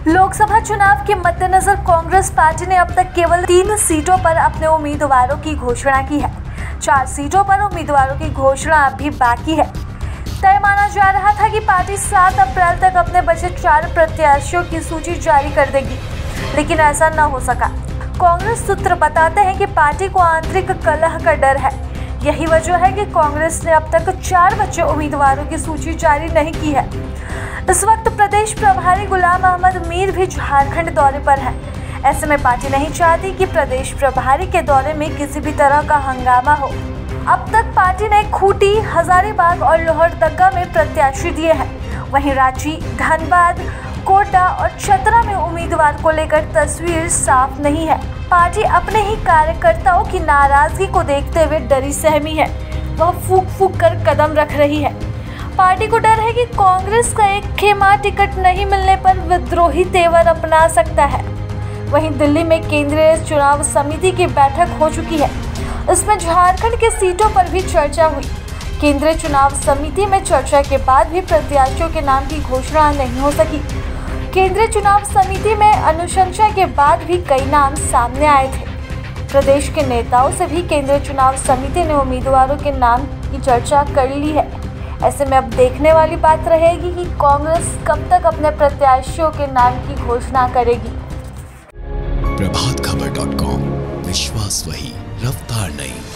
लोकसभा चुनाव के मद्देनजर कांग्रेस पार्टी ने अब तक केवल 3 सीटों पर अपने उम्मीदवारों की घोषणा की है। 4 सीटों पर उम्मीदवारों की घोषणा अभी बाकी है। तय माना जा रहा था कि पार्टी 7 अप्रैल तक अपने बचे 4 प्रत्याशियों की सूची जारी कर देगी, लेकिन ऐसा न हो सका। कांग्रेस सूत्र बताते हैं कि पार्टी को आंतरिक कलह का डर है। यही वजह है कि कांग्रेस ने अब तक 4 बचे उम्मीदवारों की सूची जारी नहीं की है। इस वक्त प्रदेश प्रभारी गुलाम अहमद मीर भी झारखंड दौरे पर हैं। ऐसे में पार्टी नहीं चाहती कि प्रदेश प्रभारी के दौरे में किसी भी तरह का हंगामा हो। अब तक पार्टी ने खूंटी, हजारीबाग और लोहरदगा में प्रत्याशी दिए हैं। वहीं रांची, धनबाद, कोटा और चतरा में उम्मीदवार को लेकर तस्वीर साफ नहीं है। पार्टी अपने ही कार्यकर्ताओं की नाराजगी को देखते हुए डरी सहमी है। वह फूंक फूंक कर कदम रख रही है। पार्टी को डर है कि कांग्रेस का एक खेमा टिकट नहीं मिलने पर विद्रोही तेवर अपना सकता है। वहीं दिल्ली में केंद्रीय चुनाव समिति की बैठक हो चुकी है। इसमें झारखंड के सीटों पर भी चर्चा हुई। केंद्रीय चुनाव समिति में चर्चा के बाद भी प्रत्याशियों के नाम की घोषणा नहीं हो सकी। केंद्रीय चुनाव समिति में अनुशंसा के बाद भी कई नाम सामने आए थे। प्रदेश के नेताओं से भी केंद्रीय चुनाव समिति ने उम्मीदवारों के नाम की चर्चा कर ली है। ऐसे में अब देखने वाली बात रहेगी कि कांग्रेस कब तक अपने प्रत्याशियों के नाम की घोषणा करेगी। प्रभातखबर.com, विश्वास वही, रफ्तार नहीं।